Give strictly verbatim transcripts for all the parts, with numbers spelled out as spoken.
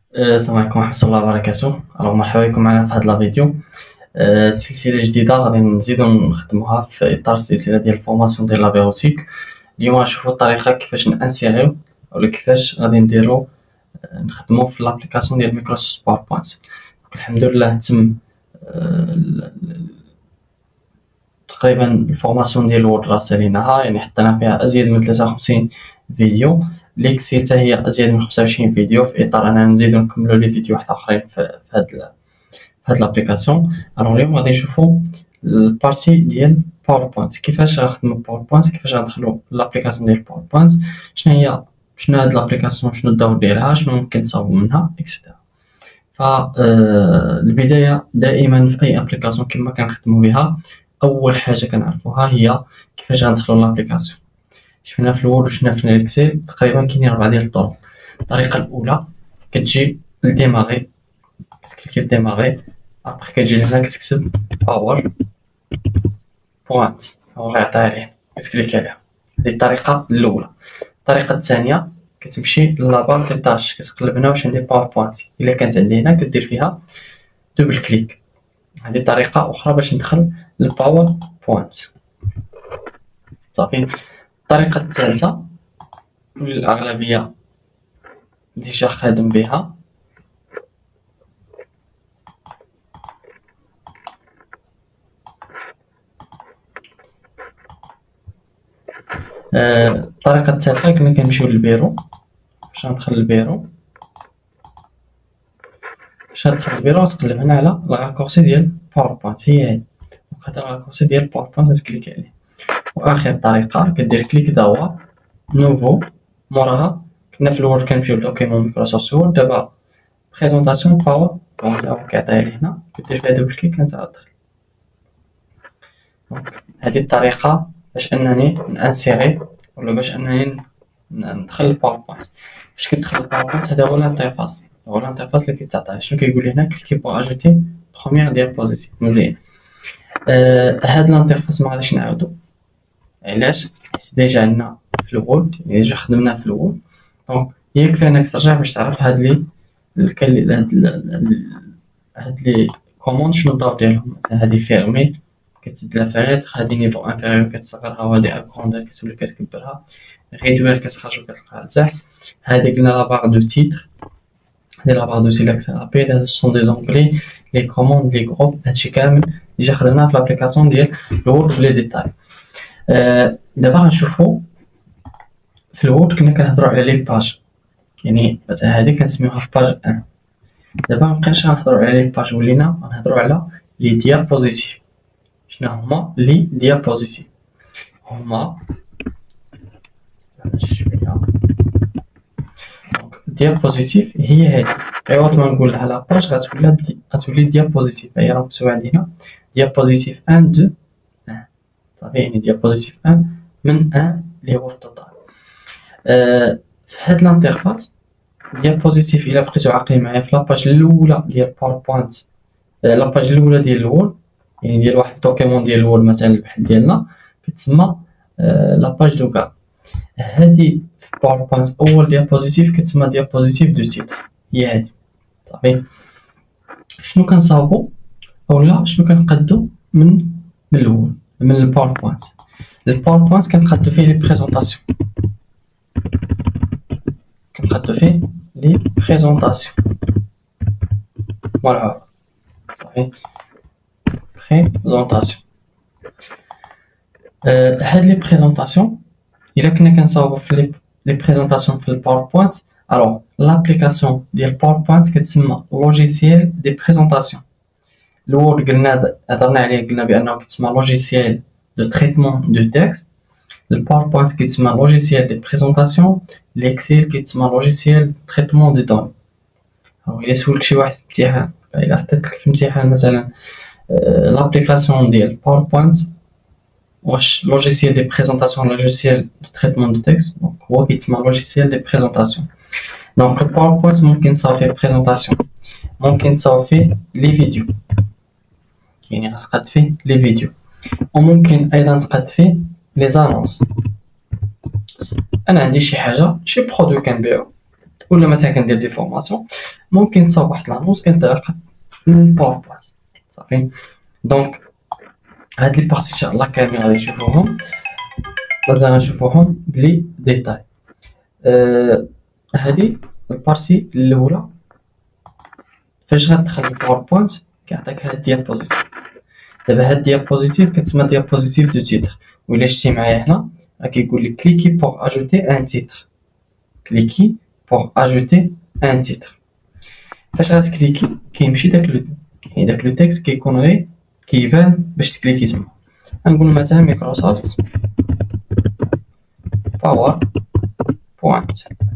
أه، السلام عليكم ورحمة الله وبركاته. الوغ مرحبا بكم معنا في هاد لا فيديو. أه، سلسلة جديدة غادي نزيدو نخدموها في إطار السلسلة ديال الفورماسيون ديال لابيروتيك. اليوم غنشوفو الطريقة كيفاش نانسيريو ولا كيفاش غادي نديرو أه، نخدمو في لابليكاسيون ديال مايكروسوفت باوربوينت. الحمد لله تم أه، ال- ال- تقريبا الفورماسيون ديال الوورد راه ساليناها، يعني حطينا فيها أزيد من ثلاثة وخمسين فيديو. ليكسيل حتى هي أزيد من خمسة وعشرين فيديو، في إطار أننا نزيدو نكملو لي فيديوهات آخرين في في هاد ال- هاد لابليكاسيون. الوغ اليوم غادي نشوفو البارتي ديال باوربوينت، كيفاش غنخدمو باوربوينت، كيفاش غندخلو لابليكاسيون ديال باوربوينت، شنو هي شنو هاد لابليكاسيون، شنو الدور ديالها، شنو ممكن تصاوبو منها اكسيتيرا. ف آه، البداية دائما في أي ابليكاسيون كما كنخدمو بها، أول حاجة كنعرفوها هي كيفاش غندخلو لابليكاسيون. شفنا في الوورد وشفنا في الاكسل تقريبا كاينين ربعة ديال الطرق. الطريقة الأولى كتجي لديماغي، كتكليكي في ديماغي، ابخي كتجي لهنا كتكتب باور بوينت، هو غيعطيها لينا كتكليكي عليها. هذه الطريقة الأولى. الطريقة الثانية كتمشي لابار دي تاش، كتقلب هنا واش عندي باور بوينت، إلا كانت عندي هنا كدير فيها دوبل كليك. هذه طريقة أخرى باش ندخل للباور بوينت. صافي. الطريقة الثالثة واللي الأغلبية ديجا خادم بها، الطريقة الثالثة كنا كنمشيو للبيرو. باش ندخل للبيرو، باش ندخل للبيرو تقلب هنا على لاكورسي ديال باوربوينت، هي هادي. وهذا لاكورسي ديال باوربوينت تكليكي عليه. وآخر طريقة كدير كليك دوا نوفو، موراها كنا في الوورد كنمشيو لدوكيمون مايكروسوفت وورد، دابا بريزونطاسيون باور بوينت هو كيعطيها لي هنا، كدير فيها دوبل كليك انت غتدخل. دونك هذه الطريقة باش انني نانسيري ولا باش انني ندخل الباوربوينت. فاش كتدخل الباوربوينت هذا هو الانترفاس، هو الانترفاس اللي كيتعطى. شنو كيقول لي هنا؟ كليكي بور اجوتي بروميير ديابوزيتيف. مزيان. آه هاد الانترفاس ما غاديش نعاودو، علاش؟ حيت ديجا عندنا في الوورد، يعني ديجا خدمناه في الوورد. دونك يكفي انك ترجع باش تعرف هاد لي الكل هاد ال- هاد لي كوموند شنو الدور ديالهم. مثلا هادي فيرمي كتسد لا فيغيتر، هادي نيفو انفيريور كتصغرها، وهادي اكروندير كتولي كتكبرها، ريدوير كتخرج وكتلقاها لتحت. هادي قلنا لا باغ دو تيتر، هادي لا باغ دو تيتر لاكسي رابيد، هادو سون دي زونغلي، لي كوموند، لي جروب، هادشي كامل ديجا خدمناه في لابليكاسيون ديال الوورد بلي ديتاي. آه دابا غنشوفو في الوورد كنا كنهضرو على لي باج، يعني مثلا هادي كنسميوها باج ان. دابا مبقيناش غنهضرو على لي باج، ولينا غنهضرو على لي ديابوزيتيف. شنو هما لي ديابوزيتيف؟ هما شويه دونك ديابوزيتيف هي هادي، عوض ما نقول لها لا باج غتولي دي... غتولي ديابوزيتيف. هي راه مكتوبه عندي هنا ديابوزيتيف واحد اثنين واحد. صافي، يعني ديابوزيتيف واحد من واحد اللي هو التوتال. آه في هاد الانترفاس ديابوزيتيف الا بقيتو عاقلين معايا في لاباج الاولى ديال باوربوينت، لاباج الاولى ديال الوورد، يعني ديال واحد الدوكيمون ديال الوورد مثلا البحث ديالنا كتسمى لاباج دو كار. هادي في باوربوينت اول ديابوزيتيف كتسمى ديابوزيتيف دو تيتر، هي هادي. صافي. شنو كنصاوبو اولا شنو كنقادو من من الوورد من الباوربوينت؟ الباوربوينت كنقادو فيه لي بريزونطاسيون، كنقادو فيه لي بريزونطاسيون. فوالا. صافي. بريزونطاسيون. أه هاد لي بريزونطاسيون الا كنا كنصاوبو في لي لي بريزونطاسيون في الباوربوينت، الوغ لابليكاسيون ديال باوربوينت كتسمى لوجيسيال دي بريزونطاسيون. الوورد قلنا هضرنا عليه، قلنا بانه كتسمى لوجيسيال دو تريتمون دو تكست. الباوربوينت كيتسمى لوجيسيال دي بريزونطاسيون. الاكسل كيتسمى لوجيسيال تريتمون دي دوني. الا سولك شي واحد في امتحان، الا حطيت لك في امتحان مثلا لابليكاسيون ديال باوربوينت واش لوجيسيال دي بريزونطاسيون لوجيسيال دو تريتمون دو تكست، دونك هو كيتسمى لوجيسيال دي بريزونطاسيون. دونك الباوربوينت ممكن تصاوب فيه بريزونطاسيون، ممكن تصاوب فيه لي فيديو، يعني غتقاد فيه لي فيديو، وممكن ايضا تقاد فيه لي زانونس. انا عندي شي حاجه، شي برودوي كنبيعو، ولا مثلا كندير دي فورماسيون، ممكن تصاوب واحد لانونس كنطلق الباوربوينت صافي. دونك هاد لي بارتي ان شاء الله كاملين غادي نشوفوهم، مازال غنشوفوهم بلي ديتاي. أه هادي البارتي الاولى فاش غتدخل الباوربوينت كيعطيك هاد الديابوزيتيف. دابا هاد الديابوزيتيف كتسمى ديابوزيتيف دو تيتر، ولا شتي معايا هنا راه كيقول لك كليكي بوغ اجوتي ان تيتر، كليكي بوغ اجوتي ان تيتر. فاش غتكليكي كيمشي داك لو يعني داك لو تيكست كيكون غير كيبان باش تكليكي تما. غنقول مثلا مايكروسوفت باور بوينت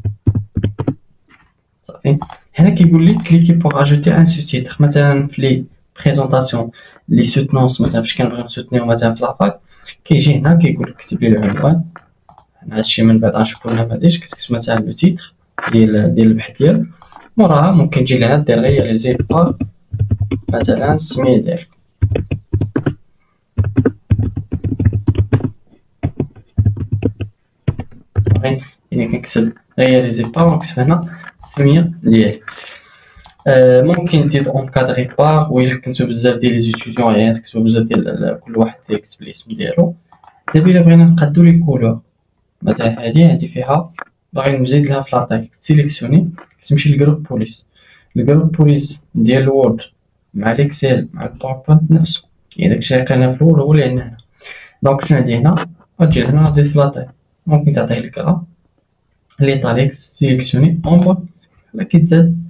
صافي. هنا كيقول لي كليكي بوغ اجوتي ان سو تيتر. مثلا في لي بريزونطاسيون لي سوتنونس مثلا فاش كنبغيو نسوتنيو مثلا في لافاك كيجي هنا كيقول لك كتب لي العنوان. هادشي من بعد غنشوفو لنا بعداش كتكتب مثلا لو تيتر ديال ديال البحث ديالك، موراها ممكن تجي لهنا دير غير لي زيبار مثلا السميه ديالك صافي. يعني كنكتب غير لي زيبار ونكتب هنا السميه ديالي. آه ممكن تزيد اونكادري بار، وإلا كنتو بزاف ديال لي زيتيديون يعني تكتبو بزاف ديال كل واحد يكتب الاسم ديالو. دابا الا بغينا نقادو لي كولور، مثلا هادي عندي فيها باغي نزيد لها في لاطاي، كتسيليكسيوني كتمشي للجروب بوليس. الجروب بوليس ديال الوورد مع الاكسل مع الباوربوينت نفسه، يعني داكشي اللي لقينا في الاول هو اللي عندنا هنا. دونك شنو عندي هنا غتجي هنا غتزيد في لاطاي، ممكن تعطيه الكرا لي طاليك سيليكسيوني اونبا ولا كيتزاد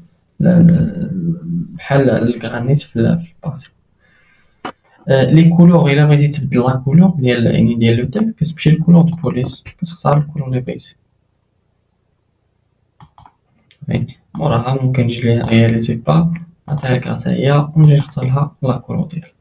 بحال الكرانيت في الباسي. آه لي كولور الا بغيتي تبدل لا كولور ديال يعني ديال لو تيكست كتمشي للكولور دو بوليس كتختار الكولور اللي بغيتي. موراها ممكن نجي ليها غير لي زيبار نعطيها لك حتى هي ونجي نختار لها لا كولور ديالها.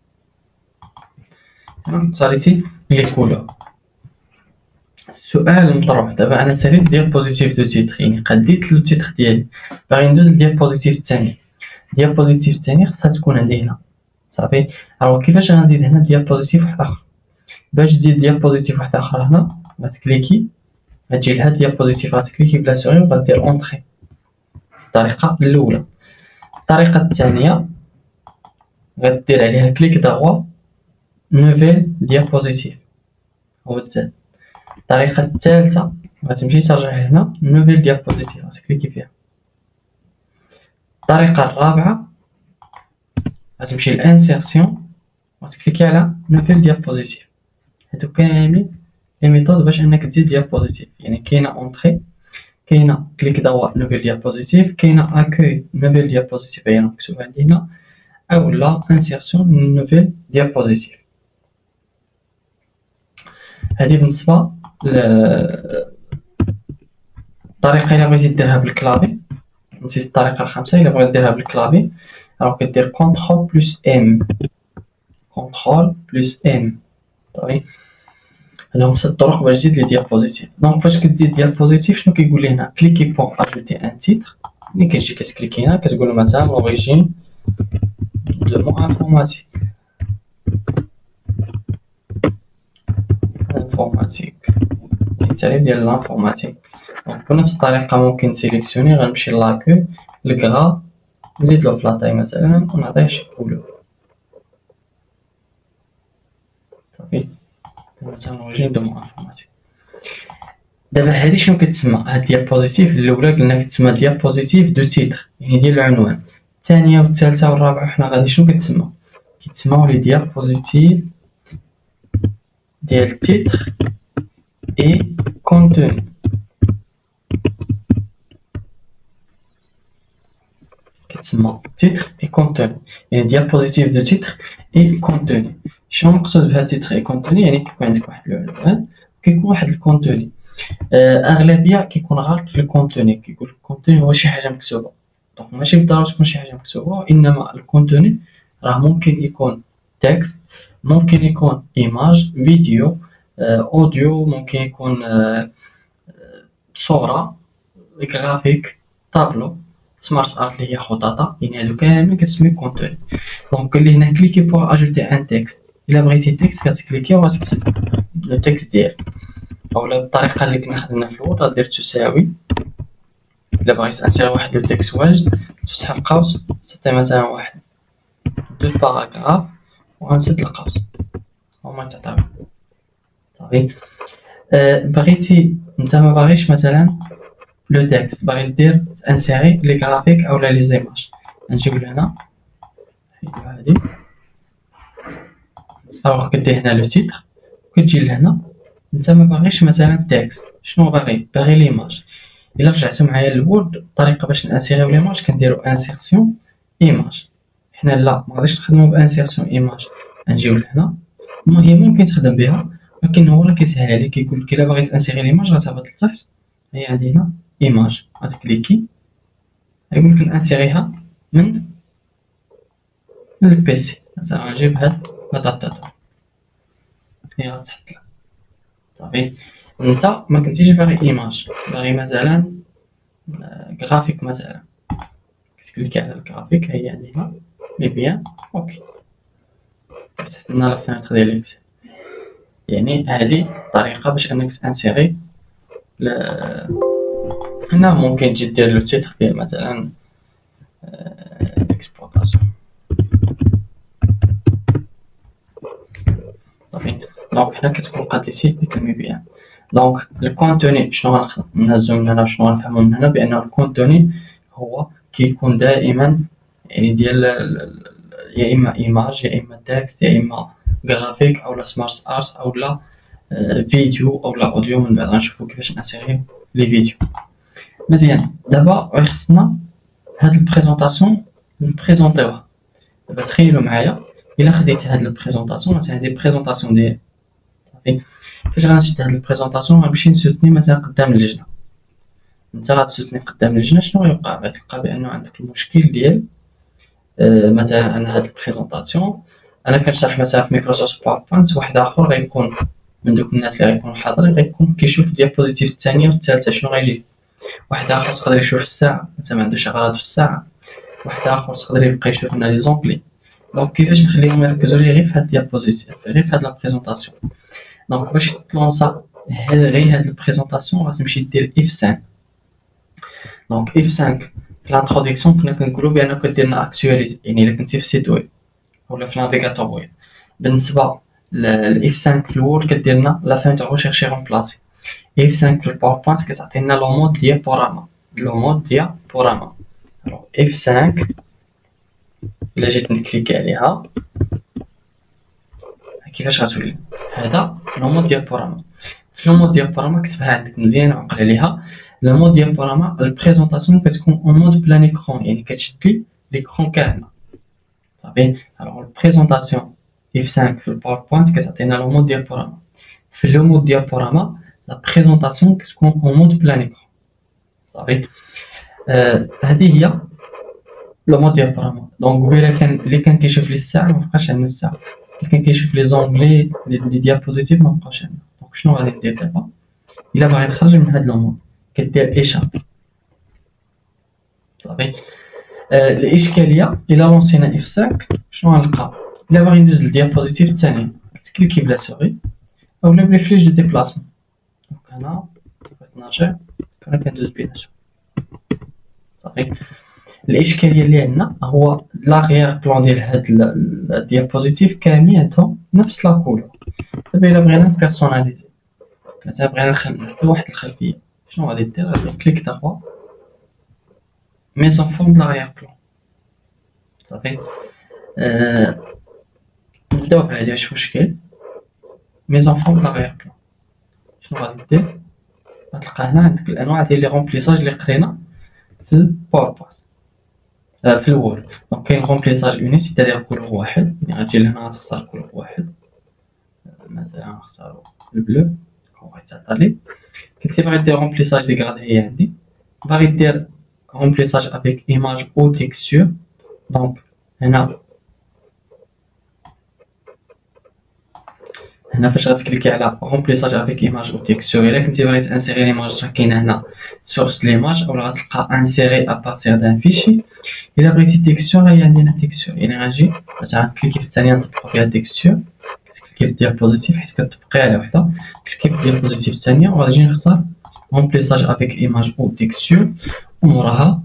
هنا صاريتي لي كولور. السؤال المطروح دابا انا ساليت ديابوزيتيف دو تيتر يعني قديت لو تيتر ديالي، باغي ندوز للديابوزيتيف الثاني. الديابوزيتيف الثاني خصها تكون عندي هنا صافي. الوغ كيفاش غنزيد هنا ديابوزيتيف واحد اخر؟ باش تزيد ديابوزيتيف واحد اخر هنا غتكليكي غتجي لهاد الديابوزيتيف غتكليكي بلا سوري وغدير اونطري. الطريقه الاولى. الطريقه الثانيه غدير عليها كليك دغوا نوفيل ديابوزيتيف هو تزاد. الطريقه الثالثه غتمشي ترجع هنا نوفيل ديابوزيتيف غتكليكي فيها. الطريقه الرابعه غتمشي لانسيرسيون وتكليكي على نوفيل ديابوزيتيف. هادو كاملين لي ميثود باش انك تزيد ديابوزيتيف، يعني كاينه اونطري، كاينه كليك دغوا نوفيل ديابوزيتيف، كاينه اكوي نوفيل ديابوزيتيف هي مكتوبه عندي هنا، اولا انسيرسيون نوفيل ديابوزيتيف. هادي بالنسبه للطريقه الا بغيتي ديرها بالكلافي. نسيت الطريقه الخامسه الا بغيت ديرها بالكلافي راه كدير كونترول بلس ام، كونترول بلس ام صافي. هادو هما ست طرق باش تزيد لي ديابوزيتيف. دونك فاش كتزيد ديابوزيتيف شنو كيقول لي هنا؟ كليكي بوغ اجوتي ان تيتر. ملي كتجي كتكليكي هنا كتقول له مثلا لوريجين دو مو انفورماتيك انفورماتيك التعريف ديال الانفورماتيك. دونك بنفس الطريقه ممكن سيليكسيوني غنمشي لاكو الكغا نزيد له في لاطاي مثلا ونعطيه شي كولور صافي مثلا لوريجين دو مو انفورماتيك. دابا هادي شنو كتسمى؟ هاد ديابوزيتيف الاولى قلنا كتسمى ديابوزيتيف دو تيتر يعني ديال العنوان. الثانيه والثالثه والرابعه حنا غادي شنو كتسمى؟ كيتسماو لي ديابوزيتيف ديال تيتر اي كونتوني. كتسمى تيتر اي كونتوني يعني ديابوزيتيف دو تيتر اي كونتوني. شنو مقصود بها تيتر اي كونتوني؟ يعني كيكون عندك واحد العنوان كيكون واحد الكونتوني. اغلبيه كيكون غلط في الكونتوني، كيقول الكونتوني هو شي حاجه مكتوبه. دونك ماشي بالضروره تكون شي حاجه مكتوبه، انما الكونتوني راه ممكن يكون تكست، ممكن يكون ايماج، فيديو، اوديو، ممكن يكون صوره، جرافيك، طابلو، سمارت ارت اللي هي خطاطه. يعني هادو كاملين كتسمي كونتوني. دونك قال لي هنا كليكي بوغ اجوتي ان تكست. الا بغيتي تكست كتكليكي وغتكتب لو تكست ديالك، اولا بالطريقه اللي كنا خدمنا في الاول غدير تساوي الا بغيت انسيري واحد لو تكست واجد تفتح القوس تعطي مثلا واحد دو باراغراف وغنسد القوس هما تعطيو صافي. أه بغيتي نتا ما باغيش مثلا لو تكست باغي دير انسيري لي غرافيك اولا لي زيماج نجيو لهنا نحيدو هادي الوغ كدير هنا لو تيتر كتجي لهنا نتا ما باغيش مثلا تكست شنو باغي باغي ليماج. الا رجعتو معايا للوورد الطريقه باش نانسيريو ليماج كنديرو انسيرسيون ايماج. حنا لا ما غاديش نخدمو بانسيرسيون ايماج نجيو لهنا هي ممكن تخدم بها ولكن هو راه كيسهل عليك كيقول لك الا بغيت انسيري ليماج غتهبط لتحت هي عندي هنا ايماج غتكليكي غيقول لك نانسيريها من من البيسي مثلا غنجيب هاد لادابتاتور هي غتحط لك صافي. نتا ما كنتيش باغي ايماج باغي مثلا غرافيك مثلا كتكليكي على الغرافيك هي عندي هنا لي بيان اوكي فتحت لنا لا فينتر ديال اكسل. يعني هذه طريقه باش انك تانسيري ل... هنا ممكن تجي دير لو تيتر ديال مثلا اكسبلوطاسيون صافي. دونك هنا كتكون قاديتي ديك المبيان. دونك الكونتوني شنو غنهزو من هنا شنو غنفهمو من هنا بان الكونتوني هو كيكون دائما يعني ديال يا اما ايماج يا اما تكست يا اما غرافيك اولا سمارت ارت اولا فيديو اولا اوديو. من بعد غنشوفو كيفاش نانسيريو لي فيديو. مزيان دابا غير خصنا هاد البريزونطاسيون نبريزونطيوها. دابا تخيلوا معايا الا خديت هاد البريزونطاسيون مثلا هادي بريزونطاسيون ديال صافي فاش غنشد هاد البريزونطاسيون غنمشي نسوتني مثلا قدام اللجنه انت غتسوتني قدام اللجنه شنو غيوقع غتلقى بانه عندك المشكل ديال آه مثلا انا هاد البريزونطاسيون انا كنشرح مثلا في مايكروسوفت باوربوينت واحد اخر غيكون من دوك الناس اللي غيكونوا حاضرين غيكون كيشوف الديابوزيتيف الثانيه والثالثه شنو غيجي. واحد اخر تقدر يشوف الساعه مثلا ما عندوش اغراض في الساعه واحد اخر تقدر يبقى يشوف لنا لي زونبلي. دونك كيفاش نخليهم يركزوا لي غير في هاد الديابوزيتيف غير في هاد لا بريزونطاسيون. دونك باش تلونسا غير هاد البريزونطاسيون غتمشي دير اف خمسة. دونك اف خمسة في الانتروداكسيون كنا كنقولوا بانه كدير لنا اكتواليزي يعني الا كنتي في سيت ويب ولا في نافيغاتور ويب. بالنسبه لاف خمسة في الوورد كدير لنا لا فين تاع ريشيرشي رومبلاسي. اف خمسة في الباوربوينت كتعطينا لو مود ديابوراما لو مود ديابوراما. الوغ اف خمسة الا جيت نكليكي عليها كيفاش غتولي هذا لو مود ديابوراما. في لو مود ديابوراما كتبها عندك مزيان وعقل عليها. لو مود ديابوراما البريزونطاسيون كتكون اون مود بلان ايكرون يعني كتشد لي ليكرون كامل صافي. الوغ البريزونطاسيون اف خمسة في الباوربوينت كتعطينا لو مود ديابوراما. في لو مود ديابوراما لا بريزونطاسيون كتكون اون مود بلان ايكرون صافي. هذه هي لو مود ديابوراما. دونك قبيله كان اللي كان كيشوف لي الساعه ما بقاش عندنا الساعه اللي كان كيشوف لي زونغلي لي ديابوزيتيف ما بقاوش عندنا. دونك شنو غادي ندير دابا الا باغي نخرج من هاد لو مود كدير ايشاب صافي. آه الاشكاليه الا لونسينا اف خمسة شنو غنلقى الا باغي ندوز للديابوزيتيف الثانيه كتكليكي بلا سوري اولا بلي فليش دو ديبلاسمون. دونك هنا بغيت نرجع كنا كندوز بيناتهم صافي. الاشكاليه اللي عندنا هو لاغيير بلان ديال هاد الديابوزيتيف كاملين عندهم نفس لا كولور. دابا الا بغينا نبيرسوناليزي مثلا بغينا نحطو واحد الخلفيه شنو غادي دير غادي كليك دغوا ميزون فورم لاغيير بلان صافي. أه... نبداو بهادي واش مشكل ميزون فورم لاغيير بلان شنو غادي دير غتلقى هنا عندك الانواع ديال لي رومبليساج اللي قرينا في الباوربوينت في الوورد. دونك كاين رومبليساج اونيك سيتادير كولور واحد يعني غتجي لهنا غتختار كولور واحد مثلا نختارو البلو كون غيتعطى لي. كنتي باغي دير رومبليساج ديغراد هي عندي باغي دير رومبليساج افيك ايماج او تيكستور. دونك هنا هنا فاش غتكليكي على رومبليساج افيك ايماج او تيكستور الا كنتي باغي تانسيري ليماج راه كاينه هنا سورس ليماج اولا غتلقى انسيري ابارتير دان فيشي. الا بغيتي تيكستور هي عندنا تيكستور يعني غنجي مثلا كليكي في الثانيه نطبقو فيها تيكستور كتكليكي في الديابوزيتيف حيت كتطبقي على وحده كليكي في الديابوزيتيف الثانيه وغادي نجي نختار remplissage avec image ou texture. وموراها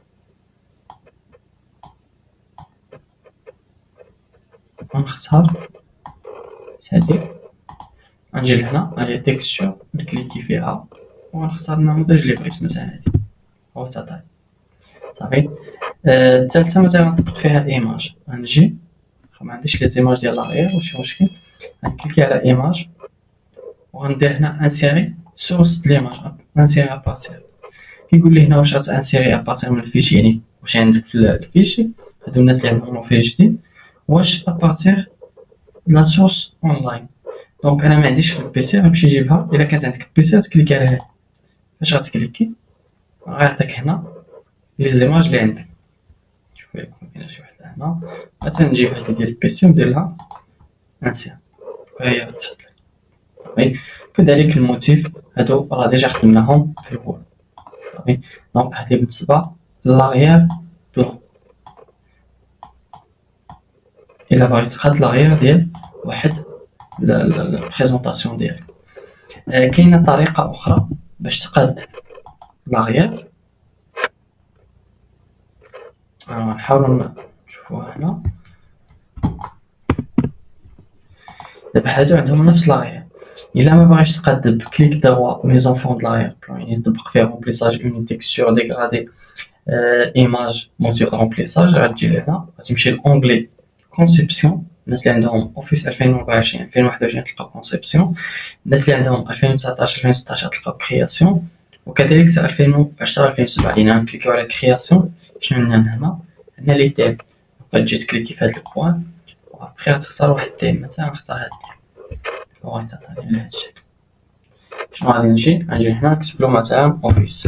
غنختار هادي، غنجي لهنا هي تكستشر نكليكي فيها وغنختار النموذج اللي بغيت، مثلا هادي هو تاعي صافي. الثالثه آه مثلا غنطبق فيها ايماج، غنجي ما عنديش لي زيماج ديال لاغير ماشي مشكل، غنكليكي على ايماج وغندير هنا انسيري سورس د ليماج، انسيري ابارتير. كيقول لي هنا واش غتانسيري ابارتير من الفيشي، يعني واش عندك في الفيشي هادو الناس اللي عندهم فيه جديد، واش ابارتير لا سورس اونلاين. دونك انا ما عنديش في البيسي، غنمشي نجيبها. الا كانت عندك البيسي غتكليكي على هادي، فاش غتكليكي غيعطيك هنا لي زيماج اللي عندك. شوف يكون كاينه شي وحده هنا، مثلا نجيب هادي ديال البيسي وندير لها انسير، وهي تحط لك صافي. كذلك الموتيف هادو راه ديجا خدمناهم في الاول صافي. دونك هادي بالنسبه لاغيير بلون. الا بغيت تقاد لاغيير ديال واحد البريزونطاسيون ديالك. آه كاينه طريقه اخرى باش تقاد لاغيير، آه نحاولوا نشوفوها هنا. دابا هادو عندهم نفس لاغيير، الا ما باغيش تقاد بكليك دوا ميزون فون د لاغيير بلون، يعني تطبق فيها رومبليساج اون تيكستور ديغرادي آه ايماج موتيف رومبليساج، غتجي لهنا غتمشي لونغلي كونسيبسيون. الناس اللي عندهم اوفيس ألفين وأربعة وعشرين ألفين وواحد وعشرين تلقاو كونسيبسيون، الناس اللي عندهم ألفين وتسعطاش ألفين وستطاش تلقاو كرياسيون، وكذلك حتى ألفين وعشرة ألفين وسبعة. يعني غنكليكيو على كرياسيون. شنو عندنا هنا؟ عندنا لي تيم، كتجي تكليكي في هاد البوان وابخي غتختار واحد التيم، مثلا غنختار هاد وغيتعطيني على هاد الشكل. شنو غادي نجي غنجي هنا نكتب له مثلا اوفيس،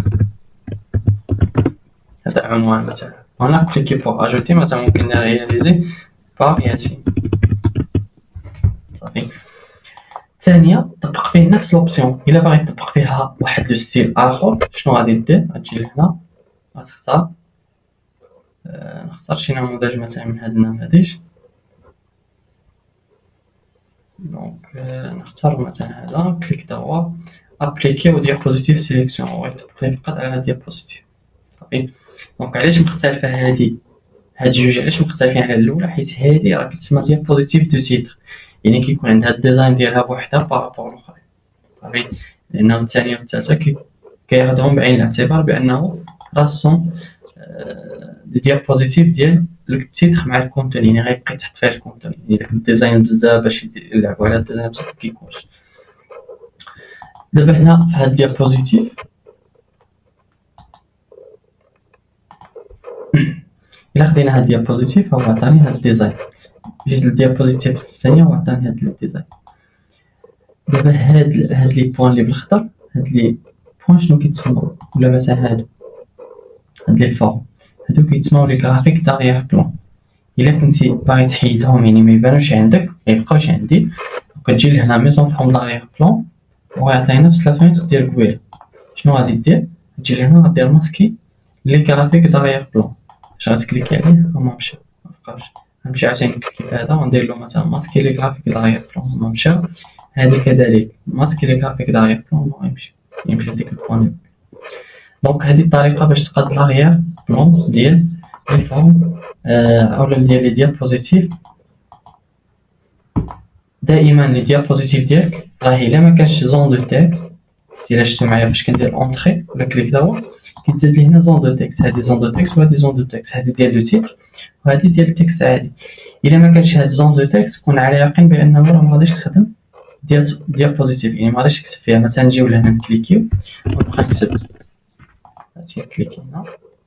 هذا عنوان مثلا، وهنا كليكي بور اجوتي، مثلا ممكن نرياليزي بار ياسين صافي. الثانيه طبق فيه نفس لوبسيون. الا باغي تطبق فيها واحد لو ستيل اخر، شنو غادي دير؟ غتجي لهنا غتختار آه نختار شي نموذج مثلا من هاد النماذج. دونك آه نختار مثلا هذا، كليك دوا ابليكي و ديابوزيتيف سيليكسيون، وغيطبق لي فقط على ديابوزيتيف صافي. دونك علاش مختلفه هادي هاد جوج؟ علاش مختلفين على الاولى؟ حيت هادي راه كتسمى ديابوزيتيف دو تيتر، يعني كيكون عندها الديزاين ديالها بوحدها بارابور الاخرين صافي. لانه الثانيه والثالثه كياخذهم بعين الاعتبار بانه راسهم دي ديابوزيتيف ديال التيتر مع الكونتون، يعني غيبقى تحت فيها الكونتون، يعني داك الديزاين بزاف باش يلعبوا على الديزاين بزاف كيكونش. دابا هنا في هاد الديابوزيتيف الا خدينا هاد الديابوزيتيف هو عطاني هاد الديزاين، جيت للديابوزيتيف الثانيه وعطاني هاد الديزاين. دابا هاد هاد لي بوين اللي بالخضر، هاد لي بوين شنو كيتسموا؟ ولا مثلا هادو هاد لي فورم هادو كيتسموا لي غرافيك داريير بلون. الا كنتي باغي تحيدهم يعني ما يبانوش عندك ما يبقاوش عندي، كتجي لهنا ميزون فورم داريير بلون وغيعطيني نفس لا فونتر ديال قبيله. شنو غادي دير؟ تجي لهنا غدير ماسكي لي غرافيك داريير بلون، اش غتكليكي عليه هما مشاو مبقاوش. غنمشي عاوتاني نكليكي في هذا وندير له مثلا ماسكي لي غرافيك داريير بلون هما مشاو. هادي كذلك ماسكي لي غرافيك داريير بلون هما يمشي يمشي لديك البوان. دونك هذه الطريقه باش تقاد لاغيير بلون ديال لي فورم اولا ديال لي ديابوزيتيف. دائما لي ديابوزيتيف ديالك راه الا ما كانش زون دو تيكست، الا شفتو معايا فاش كندير اونطري ولا كليك دوا كيتزاد لي هنا زون دو تيكست، هذه زون دو تيكست وهذه زون دو تيكست، هذه ديال لو تيتر وهذه ديال التيكست عادي. الا ما كانش هاد زون دو تيكست كون على يقين بانه راه ما غاديش تخدم ديال ديابوزيتيف، يعني ما غاديش تكتب فيها. مثلا نجيو لهنا نكليكيو ونبقى نكتب هادشي كليكي هنا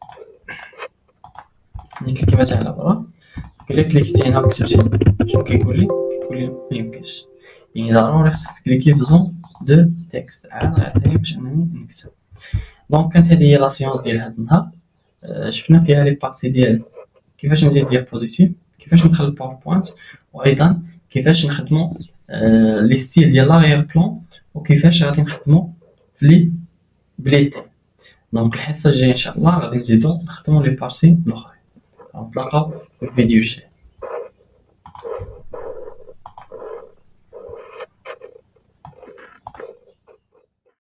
نكليكي مثلا على برا، الا كليكتي هنا وكتبتي شنو كيقول لي؟ كيقول لي ما يمكنش، يعني ضروري خصك تكليكي في زون دو تيكست عاد غيعطيني باش انني نكتب. دونك كانت هذه هي لا سيونس ديال هذا النهار. أه شفنا فيها لي بارتي ديال كيفاش نزيد ديابوزيتيف، كيفاش ندخل الباوربوينت، وايضا كيفاش نخدمو أه لي ستيل ديال لاغيير بلون، وكيفاش غادي نخدمو في لي بليتين. دونك الحصه الجايه ان شاء الله غادي نزيدو نخدمو لي بارتي الاخرى. نتلاقاو في الفيديو الجاي.